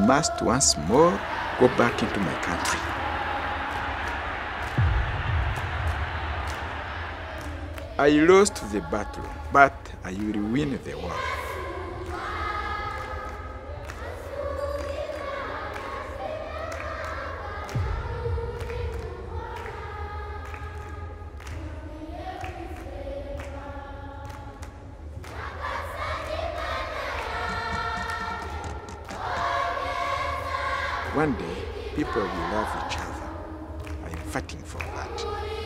must once more go back into my country. I lost the battle, but I will win the war. One day, people will love each other. I am fighting for that.